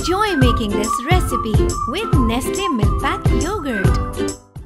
Enjoy making this recipe with Nestle Milk Pack